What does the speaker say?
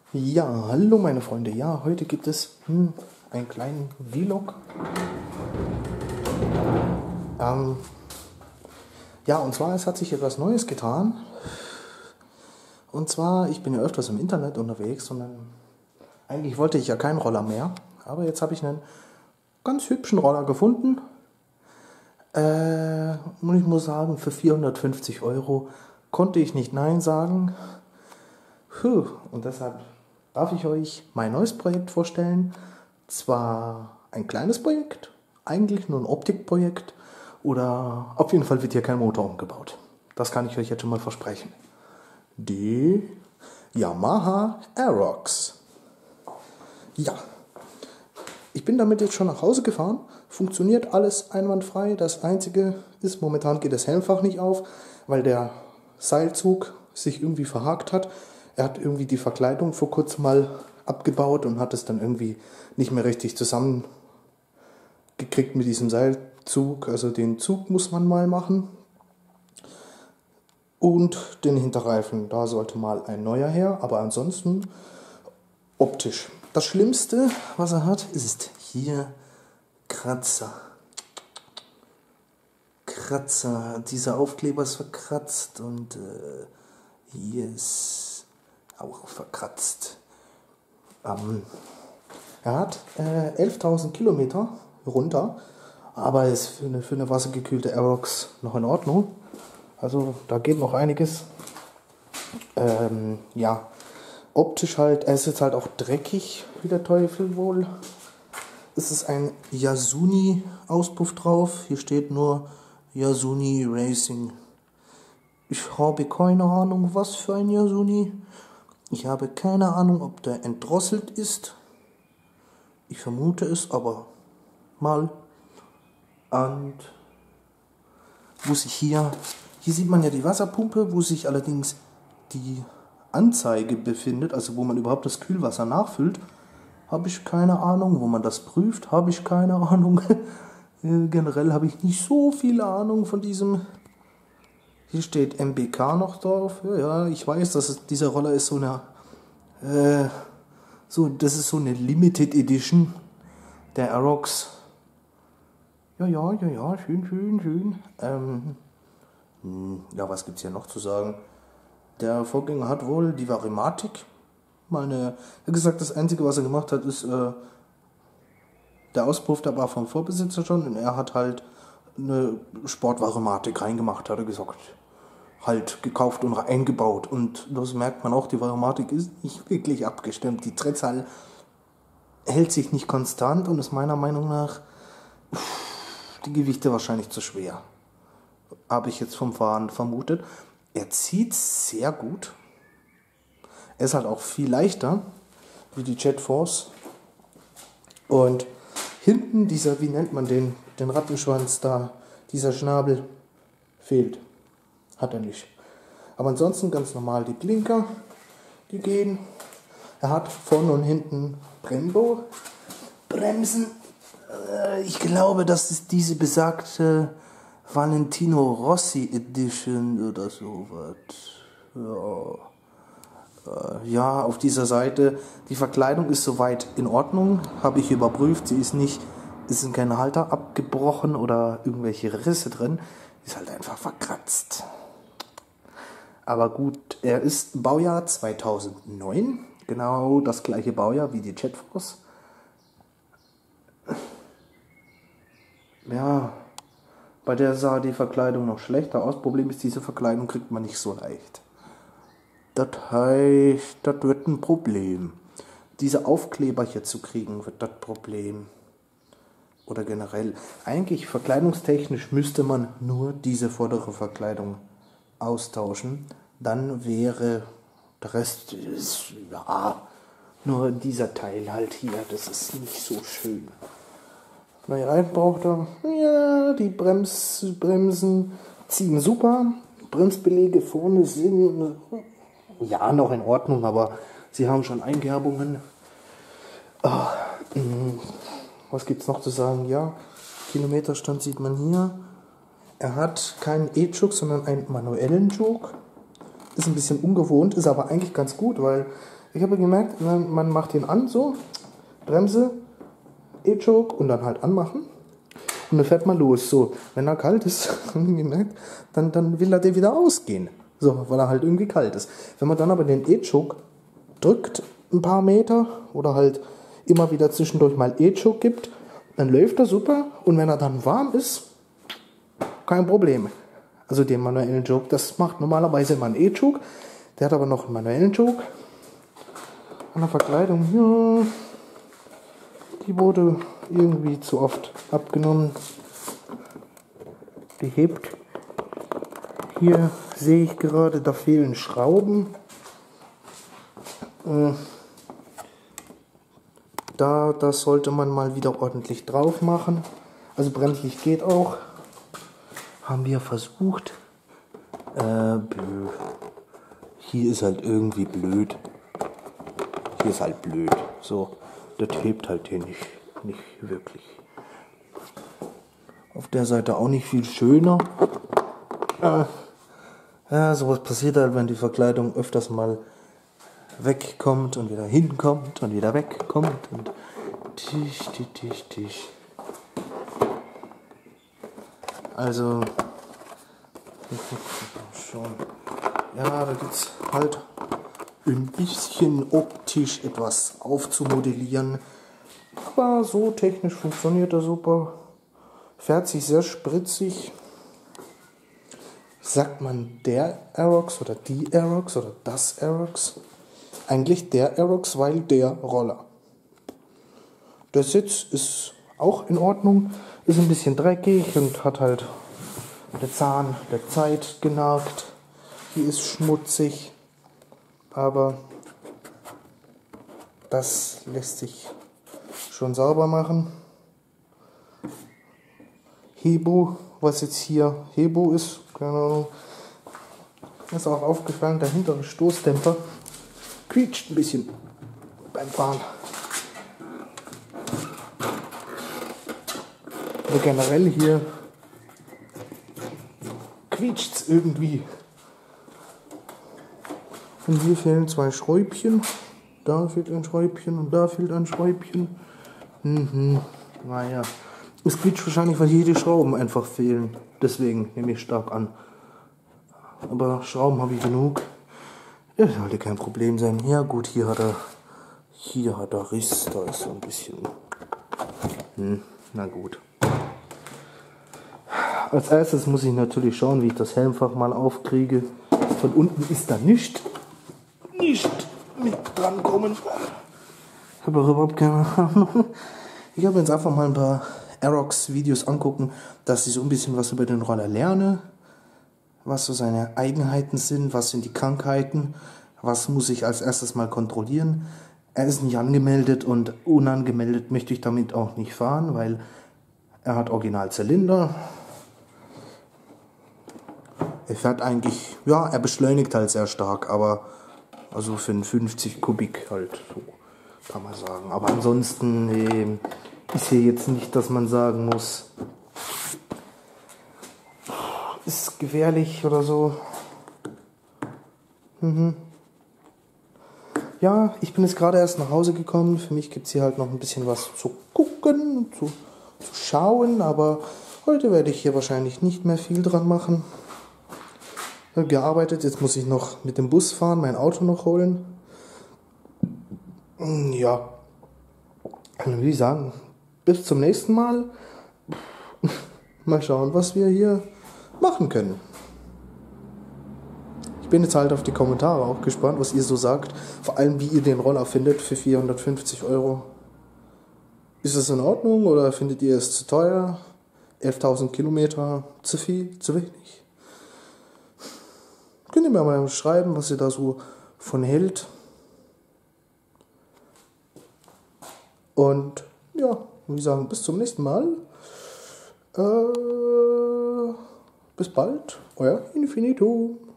Ja, hallo meine Freunde. Ja, heute gibt es einen kleinen Vlog. Ja, und zwar, es hat sich etwas Neues getan. Und zwar, ich bin ja öfters im Internet unterwegs und dann, eigentlich wollte ich ja keinen Roller mehr. Aber jetzt habe ich einen ganz hübschen Roller gefunden. Und ich muss sagen, für 450 Euro konnte ich nicht Nein sagen. Und deshalb darf ich euch mein neues Projekt vorstellen. Zwar ein kleines Projekt, eigentlich nur ein Optikprojekt, oder auf jeden Fall wird hier kein Motor umgebaut. Das kann ich euch jetzt schon mal versprechen. Die Yamaha Aerox. Ja, ich bin damit jetzt schon nach Hause gefahren. Funktioniert alles einwandfrei. Das Einzige ist, momentan geht das Helmfach nicht auf, weil der Seilzug sich irgendwie verhakt hat. Er hat irgendwie die Verkleidung vor kurzem mal abgebaut und hat es dann irgendwie nicht mehr richtig zusammengekriegt mit diesem Seilzug. Also den Zug muss man mal machen. Und den Hinterreifen, da sollte mal ein neuer her. Aber ansonsten optisch. Das Schlimmste, was er hat, ist hier Kratzer. Dieser Aufkleber ist verkratzt und hier ist auch verkratzt. Er hat 11.000 Kilometer runter, aber ist für eine wassergekühlte Aerox noch in Ordnung. Also da geht noch einiges. Ja, optisch halt, er ist jetzt halt auch dreckig, wie der Teufel wohl. Es ist ein Yasuni-Auspuff drauf. Hier steht nur Yasuni Racing. Ich habe keine Ahnung, was für ein Yasuni. Ich habe keine Ahnung, ob der entdrosselt ist. Ich vermute es aber mal. Und wo sich hier sieht man ja die Wasserpumpe, wo sich allerdings die Anzeige befindet, also wo man überhaupt das Kühlwasser nachfüllt, habe ich keine Ahnung. Wo man das prüft, habe ich keine Ahnung. Generell habe ich nicht so viel Ahnung von diesem. Hier steht MBK noch drauf. Ja, ich weiß, dieser Roller ist so eine, das ist so eine Limited Edition der Aerox. Ja, schön. Ja, was gibt's hier noch zu sagen? Der Vorgänger hat wohl die Varimatic. Er hat gesagt, das Einzige, was er gemacht hat, ist, der Auspuff, der war vom Vorbesitzer schon und er hat halt eine Sportvaromatik reingemacht, hat er gesagt. Halt gekauft und eingebaut. Und das merkt man auch, die Varomatik ist nicht wirklich abgestimmt. Die Drehzahl hält sich nicht konstant und ist meiner Meinung nach die Gewichte wahrscheinlich zu schwer. Habe ich jetzt vom Fahren vermutet. Er zieht sehr gut. Er ist halt auch viel leichter wie die Jet Force. Und hinten dieser, wie nennt man den Rattenschwanz da, dieser Schnabel, fehlt. Hat er nicht. Aber ansonsten ganz normal die Blinker, die gehen. Er hat vorne und hinten Bremsen. Ich glaube, das ist diese besagte Valentino Rossi Edition oder sowas. Ja, auf dieser Seite. Die Verkleidung ist soweit in Ordnung. Habe ich überprüft. Es sind keine Halter abgebrochen oder irgendwelche Risse drin. Ist halt einfach verkratzt. Aber gut, er ist Baujahr 2009. Genau das gleiche Baujahr wie die Jet Force. Ja, bei der sah die Verkleidung noch schlechter aus. Problem ist, diese Verkleidung kriegt man nicht so leicht. Das heißt, das wird ein Problem. Diese Aufkleber hier zu kriegen, wird das Problem. Oder generell. Eigentlich verkleidungstechnisch müsste man nur diese vordere Verkleidung austauschen. Dann wäre der Rest, ja, nur dieser Teil halt hier. Das ist nicht so schön. Neue Reifen braucht er. Ja, die Bremsen ziehen super. Bremsbeläge vorne sind ja noch in Ordnung, aber sie haben schon Einkerbungen. Was gibt's noch zu sagen? Ja, Kilometerstand sieht man hier. Er hat keinen E-Juke, sondern einen manuellen Juke. Ist ein bisschen ungewohnt, ist aber eigentlich ganz gut, weil Ich habe gemerkt, man macht den an, so, Bremse, E-Choke und dann halt anmachen. Und dann fährt man los. So, wenn er kalt ist, haben wir gemerkt, dann will er den wieder ausgehen. So, weil er halt irgendwie kalt ist. Wenn man dann aber den E-Choke drückt, ein paar Meter, oder halt immer wieder zwischendurch mal E-Choke gibt, dann läuft er super. Und wenn er dann warm ist, kein Problem. Also den manuellen Choke, das macht normalerweise immer ein E-Choke. Der hat aber noch einen manuellen Choke. An der Verkleidung, ja, die wurde irgendwie zu oft abgenommen. Die hebt. Hier sehe ich gerade, da fehlen Schrauben. Das sollte man mal wieder ordentlich drauf machen. Also Bremslicht geht auch. Haben wir versucht. Hier ist halt irgendwie blöd. Hier ist halt blöd. So, das hebt halt hier nicht wirklich. Auf der Seite auch nicht viel schöner. Ja, sowas passiert halt, wenn die Verkleidung öfters mal wegkommt und wieder hinkommt und wieder wegkommt und Tisch. Also schon. Ja, da gibt's halt ein bisschen optisch etwas aufzumodellieren. Aber so technisch funktioniert er super. Fährt sich sehr spritzig. Sagt man der Aerox oder die Aerox oder das Aerox? Eigentlich der Aerox, weil der Roller. Der Sitz ist auch in Ordnung. Ist ein bisschen dreckig und hat halt der Zahn der Zeit genagt. Hier ist schmutzig. Aber das lässt sich schon sauber machen. Hebo, was jetzt hier Hebo ist, keine Ahnung. Ist auch aufgefallen, der hintere Stoßdämpfer quietscht ein bisschen beim Fahren. Aber generell hier quietscht es irgendwie. Und hier fehlen 2 Schräubchen. Da fehlt ein Schräubchen und da fehlt ein Schräubchen. Naja. Es quietscht wahrscheinlich, weil hier die Schrauben einfach fehlen. Deswegen nehme ich stark an. Aber Schrauben habe ich genug. Das sollte kein Problem sein. Ja gut, hier hat er Riss. Da ist so ein bisschen. Na gut. Als erstes muss ich natürlich schauen, wie ich das Helmfach mal aufkriege. Von unten ist da nicht mit dran kommen. Ich habe auch überhaupt keine Ahnung. Ich habe jetzt einfach mal ein paar Aerox-Videos angucken, dass ich so ein bisschen was über den Roller lerne, was so seine Eigenheiten sind, was sind die Krankheiten, was muss ich als erstes mal kontrollieren. Er ist nicht angemeldet und unangemeldet möchte ich damit auch nicht fahren, weil er hat Originalzylinder. Er fährt eigentlich, ja, er beschleunigt halt sehr stark, aber also für einen 50 Kubik halt, so kann man sagen. Aber ansonsten ist hier jetzt nicht, dass man sagen muss, ist gefährlich oder so. Ja, ich bin jetzt gerade erst nach Hause gekommen. Für mich gibt es hier halt noch ein bisschen was zu gucken, zu schauen, aber heute werde ich hier wahrscheinlich nicht mehr viel dran machen. Gearbeitet, jetzt muss ich noch mit dem Bus fahren, mein Auto noch holen. Ja, dann würde ich sagen, bis zum nächsten Mal. Mal schauen, was wir hier machen können. Ich bin jetzt halt auf die Kommentare auch gespannt, was ihr so sagt. Vor allem, wie ihr den Roller findet für 450 €. Ist es in Ordnung oder findet ihr es zu teuer? 11.000 Kilometer, zu viel, zu wenig? Könnt ihr mir mal schreiben, was ihr da so von hält. Und ja, würde ich sagen, bis zum nächsten Mal. Bis bald, euer Infinito.